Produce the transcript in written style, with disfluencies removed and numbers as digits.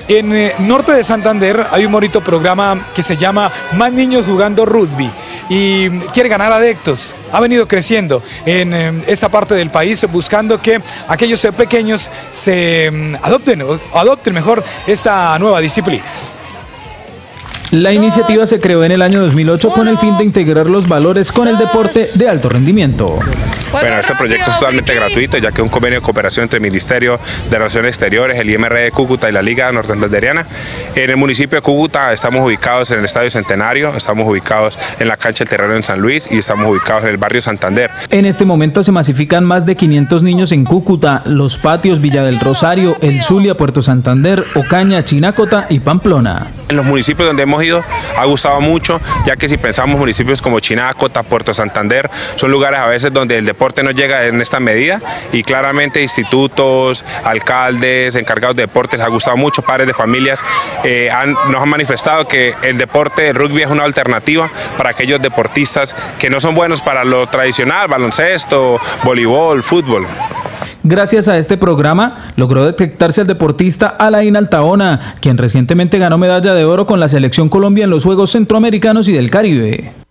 En norte de Santander hay un bonito programa que se llama Más Niños Jugando Rugby y quiere ganar adeptos. Ha venido creciendo en esta parte del país buscando que aquellos pequeños se adopten mejor esta nueva disciplina. La iniciativa se creó en el año 2008 con el fin de integrar los valores con el deporte de alto rendimiento. Bueno, este proyecto es totalmente gratuito, ya que es un convenio de cooperación entre el Ministerio de Relaciones Exteriores, el IMR de Cúcuta y la Liga Norte-Santanderiana. En el municipio de Cúcuta estamos ubicados en el Estadio Centenario, estamos ubicados en la cancha del Terrero en San Luis y estamos ubicados en el barrio Santander. En este momento se masifican más de 500 niños en Cúcuta, Los Patios, Villa del Rosario, El Zulia, Puerto Santander, Ocaña, Chinacota y Pamplona. En los municipios donde hemos ido ha gustado mucho, ya que si pensamos municipios como Chinacota, Puerto Santander, son lugares a veces donde el deporte no llega en esta medida y claramente institutos, alcaldes, encargados de deportes les ha gustado mucho, padres de familias nos han manifestado que el deporte de rugby es una alternativa para aquellos deportistas que no son buenos para lo tradicional, baloncesto, voleibol, fútbol. Gracias a este programa logró detectarse al deportista Alain Altaona, quien recientemente ganó medalla de oro con la Selección Colombia en los Juegos Centroamericanos y del Caribe.